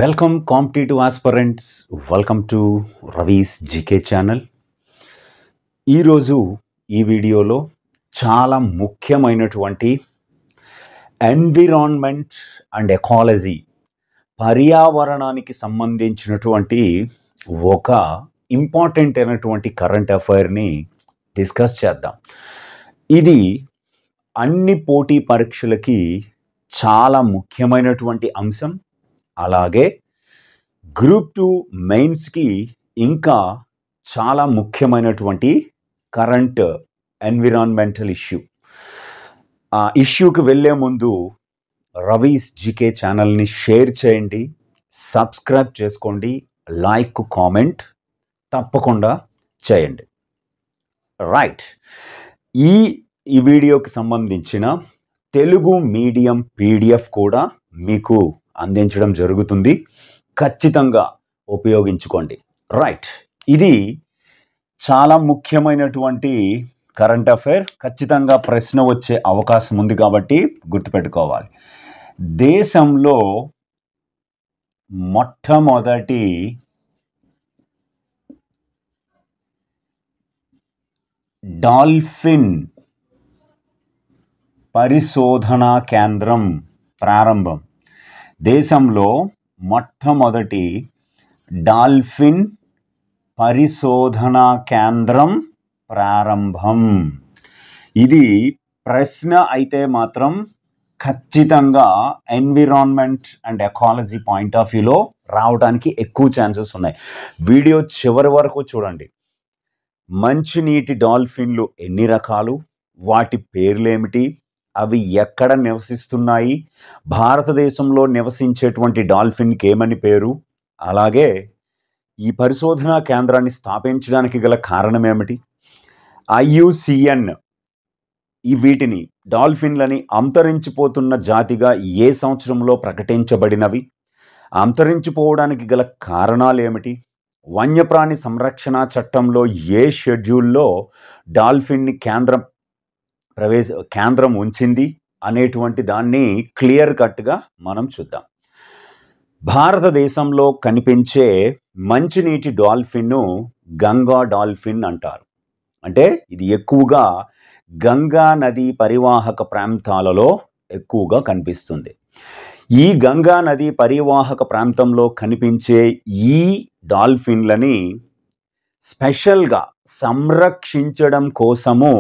Welcome competitive aspirants, welcome to Ravi's GK channel. ఈరోజు ఈ వీడియోలో చాలా ముఖ్యమైనటువంటి ఎన్విరాన్మెంట్ అండ్ ఎకాలజీ, పర్యావరణానికి సంబంధించినటువంటి ఒక ఇంపార్టెంట్ అయినటువంటి కరెంట్ అఫైర్ని డిస్కస్ చేద్దాం. ఇది అన్ని పోటీ పరీక్షలకి చాలా ముఖ్యమైనటువంటి అంశం. అలాగే గ్రూప్ 2 మెయిన్స్కి ఇంకా చాలా ముఖ్యమైనటువంటి కరెంట్ ఎన్విరాన్మెంటల్ ఇష్యూ. ఆ ఇష్యూకి వెళ్ళే ముందు రవీస్ జీకే ఛానల్ని షేర్ చేయండి, సబ్స్క్రైబ్ చేసుకోండి, లైక్ కామెంట్ తప్పకుండా చేయండి. రైట్, ఈ వీడియోకి సంబంధించిన తెలుగు మీడియం పీడిఎఫ్ కూడా మీకు అందించడం జరుగుతుంది. ఖచ్చితంగా ఉపయోగించుకోండి. రైట్, ఇది చాలా ముఖ్యమైనటువంటి కరెంట్ అఫైర్. ఖచ్చితంగా ప్రశ్న వచ్చే అవకాశం ఉంది కాబట్టి గుర్తుపెట్టుకోవాలి. దేశంలో మొట్టమొదటి డాల్ఫిన్ పరిశోధనా కేంద్రం ప్రారంభం. దేశంలో మొట్టమొదటి డాల్ఫిన్ పరిశోధనా కేంద్రం ప్రారంభం. ఇది ప్రశ్న అయితే మాత్రం ఖచ్చితంగా environment and ecology point of వ్యూలో రావడానికి ఎక్కువ ఛాన్సెస్ ఉన్నాయి. వీడియో చివరి వరకు చూడండి. మంచినీటి డాల్ఫిన్లు ఎన్ని రకాలు, వాటి పేర్లేమిటి, అవి ఎక్కడ నివసిస్తున్నాయి, భారతదేశంలో నివసించేటువంటి డాల్ఫిన్కి ఏమని పేరు, అలాగే ఈ పరిశోధనా కేంద్రాన్ని స్థాపించడానికి గల కారణం ఏమిటి, IUCN వీటిని డాల్ఫిన్లని అంతరించిపోతున్న జాతిగా ఏ సంవత్సరంలో ప్రకటించబడినవి, అంతరించిపోవడానికి గల కారణాలు ఏమిటి, వన్యప్రాణి సంరక్షణ చట్టంలో ఏ షెడ్యూల్లో డాల్ఫిన్ని కేంద్రం ఉంచింది అనేటువంటి దాన్ని క్లియర్ కట్గా మనం చూద్దాం. భారతదేశంలో కనిపించే మంచినీటి డాల్ఫిన్ను గంగా డాల్ఫిన్ అంటారు. అంటే ఇది ఎక్కువగా గంగా నది పరివాహక ప్రాంతాలలో ఎక్కువగా కనిపిస్తుంది. ఈ గంగా నది పరివాహక ప్రాంతంలో కనిపించే ఈ డాల్ఫిన్లని స్పెషల్గా సంరక్షించడం కోసము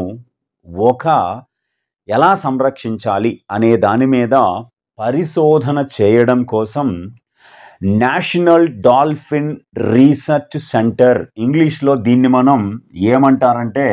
ఎలా సంరక్షించాలి అనే దాని మీద పరిశోధన చేయడం కోసం నేషనల్ డాల్ఫిన్ రీసెర్చ్ సెంటర్, ఇంగ్లీష్లో దీన్ని మనం ఏమంటారంటే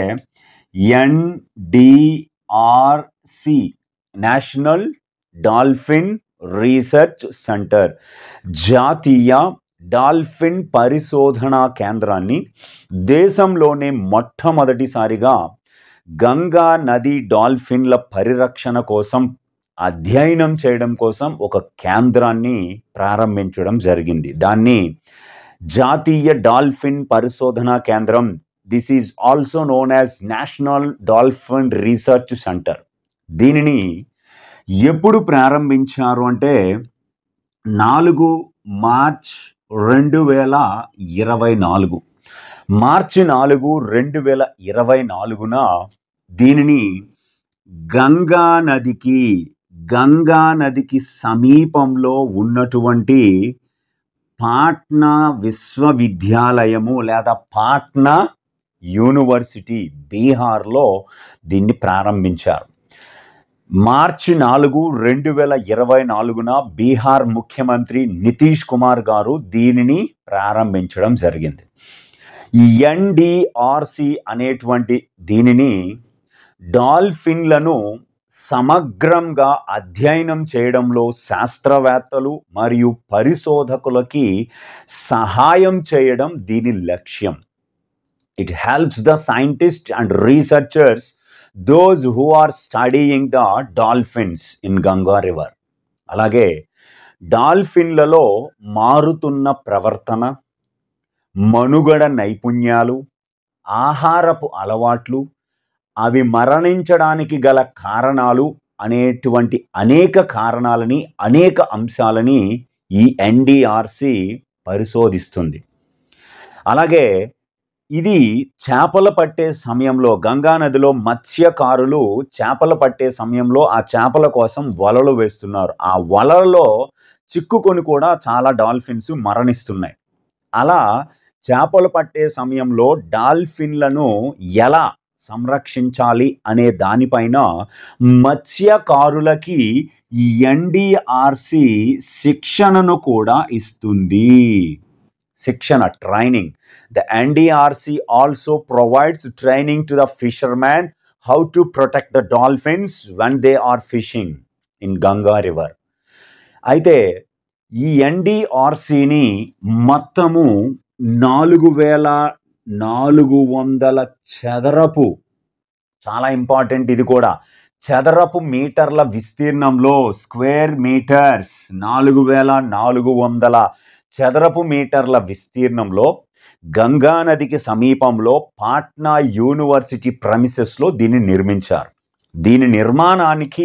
NDRC, national dolphin research centre, జాతీయ డాల్ఫిన్ పరిశోధనా కేంద్రాన్ని దేశంలోనే మొట్టమొదటిసారిగా గంగా నది డాల్ఫిన్ల పరిరక్షణ కోసం, అధ్యయనం చేయడం కోసం ఒక కేంద్రాన్ని ప్రారంభించడం జరిగింది. దాన్ని జాతీయ డాల్ఫిన్ పరిశోధనా కేంద్రం, this is also known as national dolphin research centre. దీనిని ఎప్పుడు ప్రారంభించారు అంటే 4 మార్చ్ 2024, మార్చి 4, 2024న దీనిని గంగా నదికి సమీపంలో ఉన్నటువంటి పాట్నా విశ్వవిద్యాలయము లేదా పాట్నా యూనివర్సిటీ, బీహార్లో దీన్ని ప్రారంభించారు. మార్చి 4, 2024న బీహార్ ముఖ్యమంత్రి నితీష్ కుమార్ గారు దీనిని ప్రారంభించడం జరిగింది. ఈ NDRC అనేటువంటి దీనిని డాల్ఫిన్లను సమగ్రంగా అధ్యయనం చేయడంలో శాస్త్రవేత్తలు మరియు పరిశోధకులకి సహాయం చేయడం దీని లక్ష్యం. It helps the scientist and researchers those who are studying the dolphins in Ganga river. అలాగే డాల్ఫిన్లలో మారుతున్న ప్రవర్తన, మనుగడ నైపుణ్యాలు, ఆహారపు అలవాట్లు, అవి మరణించడానికి గల కారణాలు అనేటువంటి అనేక కారణాలని, అనేక అంశాలని ఈ ఎన్డిఆర్సి పరిశోధిస్తుంది. అలాగే ఇది చేపలు పట్టే సమయంలో గంగా నదిలో మత్స్యకారులు చేపలు పట్టే సమయంలో ఆ చేపల కోసం వలలు వేస్తున్నారు. ఆ వలలలో చిక్కుకొని కూడా చాలా డాల్ఫిన్స్ మరణిస్తున్నాయి. అలా చేపలు పట్టే సమయంలో డాల్ఫిన్లను ఎలా సంరక్షించాలి అనే దానిపైన మత్స్యకారులకి ఈ ఎన్డిఆర్సి శిక్షణను కూడా ఇస్తుంది. శిక్షణ, training. The NDRC also provides training to the fishermen how to protect the dolphins when they are fishing in Ganga River. అయితే ఈ ఎన్డిఆర్సిని మొత్తము 4400 చదరపు, చాలా ఇంపార్టెంట్ ఇది కూడా, చదరపు మీటర్ల విస్తీర్ణంలో, స్క్వేర్ మీటర్స్ 4400 చదరపు మీటర్ల విస్తీర్ణంలో గంగా నదికి సమీపంలో పాట్నా యూనివర్సిటీ ప్రెమిసెస్లో దీన్ని నిర్మించారు. దీని నిర్మాణానికి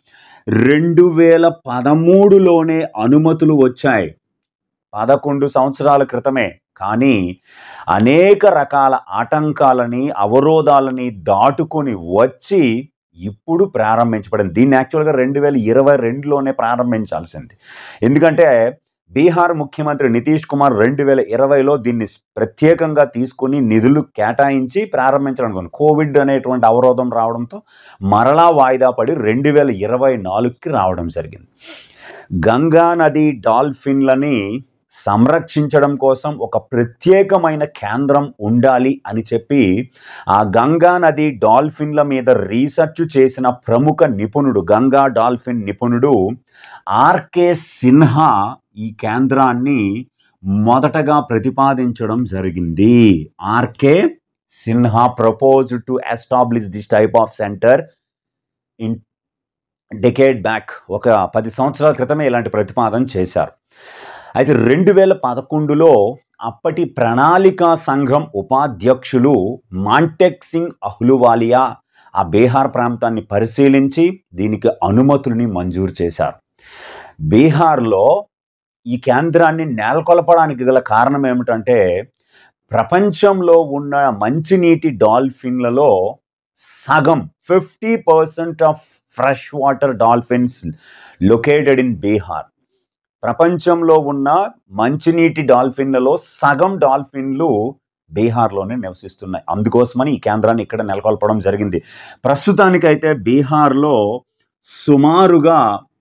2013లోనే అనుమతులు వచ్చాయి, 11 సంవత్సరాల క్రితమే. కానీ అనేక రకాల ఆటంకాలని, అవరోధాలని దాటుకొని వచ్చి ఇప్పుడు ప్రారంభించబడింది. దీన్ని యాక్చువల్గా 2022లోనే ప్రారంభించాల్సింది. ఎందుకంటే బీహార్ ముఖ్యమంత్రి నితీష్ కుమార్ 2020లో దీన్ని ప్రత్యేకంగా తీసుకుని నిధులు కేటాయించి ప్రారంభించాలనుకున్నాను. కోవిడ్ అనేటువంటి అవరోధం రావడంతో మరలా వాయిదా పడి 2024కి రావడం జరిగింది. గంగా నది డాల్ఫిన్లని సంరక్షించడం కోసం ఒక ప్రత్యేకమైన కేంద్రం ఉండాలి అని చెప్పి ఆ గంగా నది డాల్ఫిన్ల మీద రీసెర్చ్ చేసిన ప్రముఖ నిపుణుడు, గంగా డాల్ఫిన్ నిపుణుడు ఆర్కే సిన్హా ఈ కేంద్రాన్ని మొదటగా ప్రతిపాదించడం జరిగింది. RK Sinha proposed to establish this type of centre in decade back. ఒక 10 సంవత్సరాల క్రితమే ఇలాంటి ప్రతిపాదన చేశారు. అయితే 2011లో అప్పటి ప్రణాళికా సంఘం ఉపాధ్యక్షులు మాంటెక్ సింగ్ అహ్లూవాలియా ఆ బీహార్ ప్రాంతాన్ని పరిశీలించి దీనికి అనుమతుల్ని మంజూరు చేశారు. బీహార్లో ఈ కేంద్రాన్ని నెలకొల్పడానికి గల కారణం ఏమిటంటే ప్రపంచంలో ఉన్న మంచినీటి డాల్ఫిన్లలో సగం 50% of fresh water dolphins located in Bihar. ప్రపంచంలో ఉన్న మంచినీటి డాల్ఫిన్లలో సగం డాల్ఫిన్లు బీహార్లోనే నివసిస్తున్నాయి. అందుకోసమని ఈ కేంద్రాన్ని ఇక్కడ నెలకొల్పడం జరిగింది. ప్రస్తుతానికైతే బీహార్లో సుమారుగా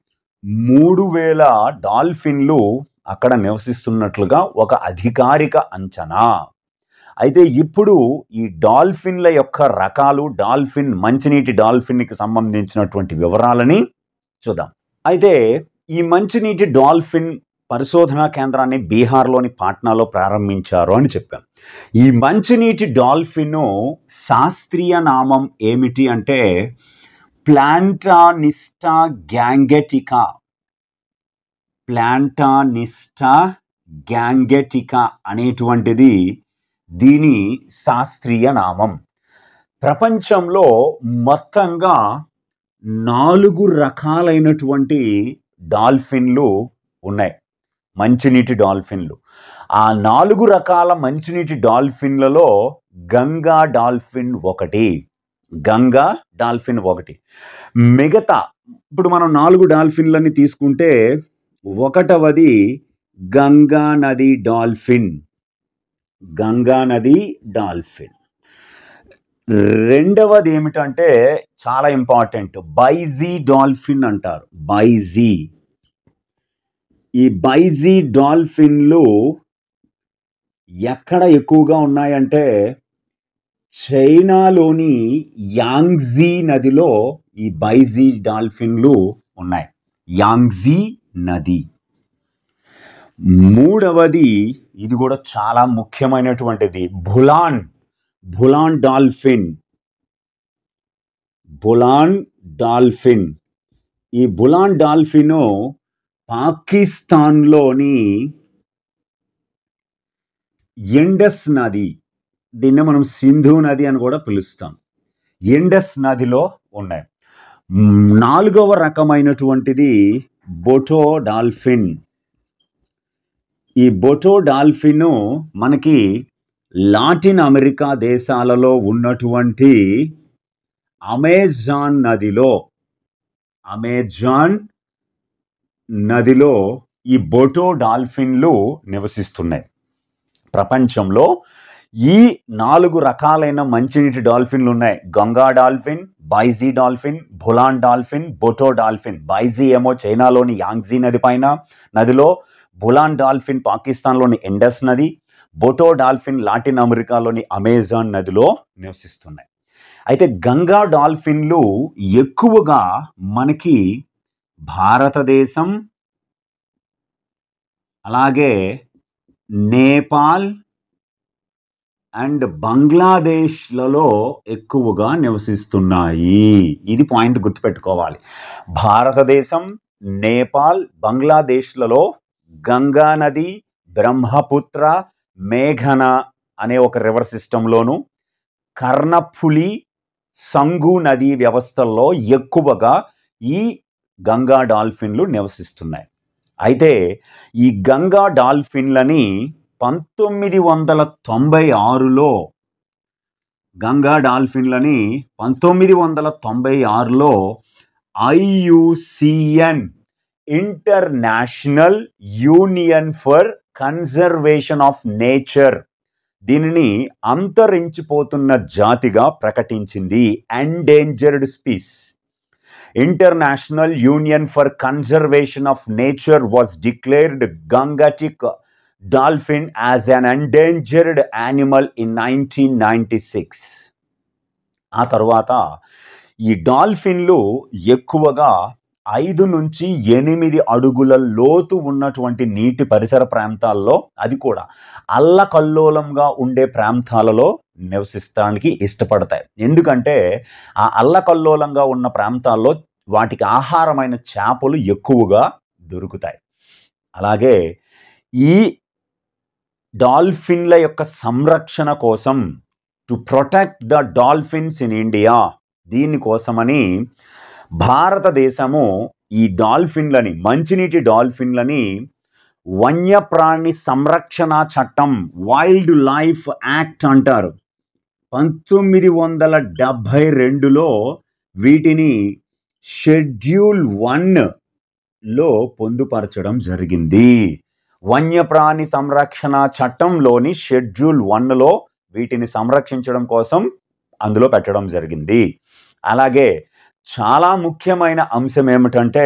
3000 డాల్ఫిన్లు అక్కడ నివసిస్తున్నట్లుగా ఒక అధికారిక అంచనా. అయితే ఇప్పుడు ఈ డాల్ఫిన్ల యొక్క రకాలు, మంచినీటి డాల్ఫిన్కి సంబంధించినటువంటి వివరాలని చూద్దాం. అయితే ఈ మంచినీటి డాల్ఫిన్ పరిశోధనా కేంద్రాన్ని బీహార్లోని పాట్నాలో ప్రారంభించారు అని చెప్పాం. ఈ మంచినీటి డాల్ఫిన్ శాస్త్రీయ నామం ఏమిటి అంటే ప్లాంటానిస్టా గ్యాంగెటికా. ప్లాంటానిస్టా గ్యాంగెటికా అనేటువంటిది దీని శాస్త్రీయ నామం. ప్రపంచంలో మొత్తంగా 4 రకాలైనటువంటి డాల్ఫిన్లు ఉన్నాయి, మంచినీటి డాల్ఫిన్లు. ఆ 4 రకాల మంచినీటి డాల్ఫిన్లలో గంగా డాల్ఫిన్ ఒకటి. మిగతా ఇప్పుడు మనం 4 డాల్ఫిన్లని తీసుకుంటే ఒకటవది గంగా నది డాల్ఫిన్. రెండవది ఏమిటంటే చాలా ఇంపార్టెంట్, బైజీ డాల్ఫిన్ అంటారు. ఈ బైజీ డాల్ఫిన్లు ఎక్కడ ఎక్కువగా ఉన్నాయంటే చైనాలోని యాంగ్జీ నదిలో ఈ బైజీ డాల్ఫిన్లు ఉన్నాయి. యాంగ్జీ నది. మూడవది, ఇది కూడా చాలా ముఖ్యమైనటువంటిది, భులాన్ డాల్ఫిన్. ఈ భులాన్ డాల్ఫిన్ పాకిస్తాన్లోని ఇండస్ నది, దీన్ని మనం సింధు నది అని కూడా పిలుస్తాం, ఇండస్ నదిలో ఉన్నాయి. 4వ రకమైనటువంటిది బొటో డాల్ఫిన్. ఈ బొటో డాల్ఫిన్ మనకి లాటిన్ అమెరికా దేశాలలో ఉన్నటువంటి అమెజాన్ నదిలో ఈ బొటో డాల్ఫిన్లు నివసిస్తున్నాయి. ప్రపంచంలో ఈ 4 రకాలైన మంచినీటి డాల్ఫిన్లు ఉన్నాయి. Ganga dolphin, baiji dolphin, bhulan dolphin, boto dolphin. Baiji ఏమో చైనాలోని యాంగ్జీ నది పైన నదిలో, భులాన్ డాల్ఫిన్ పాకిస్తాన్లోని ఇండస్ నది, బొటో డాల్ఫిన్ లాటిన్ అమెరికాలోని అమెజాన్ నదిలో నివసిస్తున్నాయి. అయితే గంగా డాల్ఫిన్లు ఎక్కువగా మనకి భారతదేశం, అలాగే నేపాల్ అండ్ బంగ్లాదేశ్లలో ఎక్కువగా నివసిస్తున్నాయి. ఇది పాయింట్ గుర్తుపెట్టుకోవాలి. భారతదేశం, నేపాల్, బంగ్లాదేశ్లలో గంగా నది, బ్రహ్మపుత్ర, మేఘన అనే ఒక రివర్ సిస్టంలోను, కర్ణఫులి, సంగు నదీ వ్యవస్థల్లో ఎక్కువగా ఈ గంగా డాల్ఫిన్లు నివసిస్తున్నాయి. అయితే ఈ గంగా డాల్ఫిన్లని 1996లో IUCN international union for conservation of nature దీనిని అంతరించిపోతున్న జాతిగా ప్రకటించింది. Endangered species. International union for conservation of nature was declared Gangetic dolphin as an endangered animal in 1996. ఆ తర్వాత ఈ డాల్ఫిన్లు ఎక్కువగా 5 నుంచి 8 అడుగుల లోతు ఉన్నటువంటి నీటి పరిసర ప్రాంతాల్లో, అది కూడా అల్లకల్లోలంగా ఉండే ప్రాంతాలలో నివసిస్తానికి ఇష్టపడతాయి. ఎందుకంటే ఆ అల్లకల్లోలంగా ఉన్న ప్రాంతాల్లో వాటికి ఆహారమైన చేపలు ఎక్కువగా దొరుకుతాయి. అలాగే ఈ డాల్ఫిన్ల యొక్క సంరక్షణ కోసం, to protect the dolphins in India, దీనికోసమని భారతదేశము ఈ డాల్ఫిన్లని, మంచినీటి డాల్ఫిన్లని వన్యప్రాణి సంరక్షణ చట్టం, వైల్డ్ లైఫ్ యాక్ట్ అంటారు, 1972లో వీటిని షెడ్యూల్ 1లో పొందుపరచడం జరిగింది. వన్యప్రాణి సంరక్షణ చట్టంలోని షెడ్యూల్ 1లో వీటిని సంరక్షించడం కోసం అందులో పెట్టడం జరిగింది. అలాగే చాలా ముఖ్యమైన అంశం ఏమిటంటే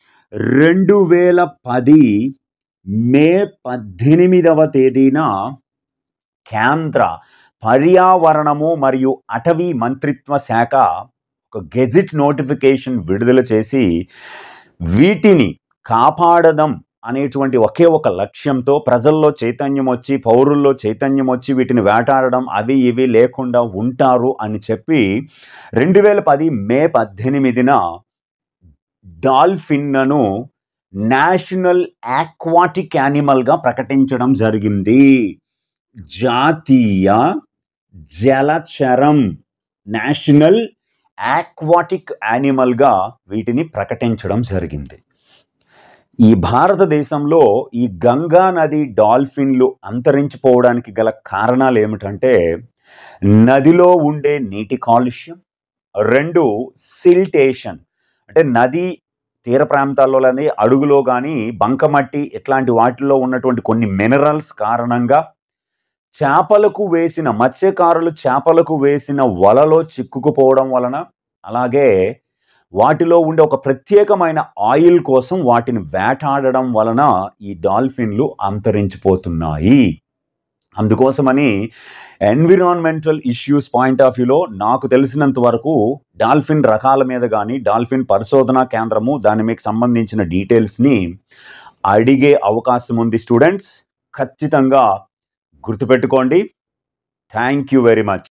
2010 మే 18వ తేదీన కేంద్ర పర్యావరణము మరియు అటవీ మంత్రిత్వ శాఖ ఒక గెజిట్ నోటిఫికేషన్ విడుదల చేసి వీటిని కాపాడడం అనేటువంటి ఒకే ఒక లక్ష్యంతో ప్రజల్లో చైతన్యం వచ్చి, పౌరుల్లో చైతన్యం వచ్చి వీటిని వేటాడడం అవి ఇవి లేకుండా ఉంటారు అని చెప్పి 2010 మే 18న డాల్ఫిన్ను నేషనల్ ఆక్వాటిక్ యానిమల్గా ప్రకటించడం జరిగింది. జాతీయ జలచరం, నేషనల్ ఆక్వాటిక్ యానిమల్గా వీటిని ప్రకటించడం జరిగింది. ఈ భారతదేశంలో ఈ గంగా నది డాల్ఫిన్లు అంతరించిపోవడానికి గల కారణాలు ఏమిటంటే నదిలో ఉండే నీటి కాలుష్యం, 2 సిల్టేషన్ అంటే నది తీర ప్రాంతాల్లో కానీ అడుగులో కానీ బంకమట్టి ఇట్లాంటి వాటిల్లో ఉన్నటువంటి కొన్ని మినరల్స్ కారణంగా, మత్స్యకారులు చేపలకు వేసిన వలలో చిక్కుకుపోవడం వలన, అలాగే వాటిలో ఉండే ఒక ప్రత్యేకమైన ఆయిల్ కోసం వాటిని వేటాడడం వలన ఈ డాల్ఫిన్లు అంతరించిపోతున్నాయి. అందుకోసమని ఎన్విరాన్మెంటల్ ఇష్యూస్ పాయింట్ ఆఫ్ వ్యూలో నాకు తెలిసినంత వరకు డాల్ఫిన్ రకాల మీద కానీ డాల్ఫిన్ పరిశోధనా కేంద్రము దాని మీకు సంబంధించిన డీటెయిల్స్ని అడిగే అవకాశం ఉంది. స్టూడెంట్స్ ఖచ్చితంగా గుర్తుపెట్టుకోండి. Thank you very much.